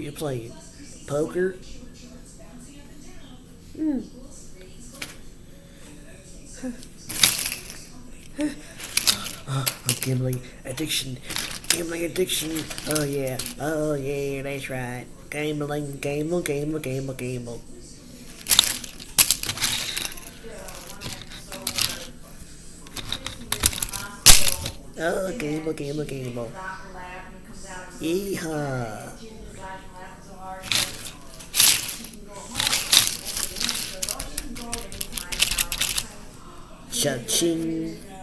you playing? Poker? Oh, gambling addiction. Gambling addiction. Oh yeah. Oh yeah, that's right. Gambling, gamble, gamble, gamble, gamble. Oh, gamble, gamble, gamble. Yeehaw. Cha-Ching.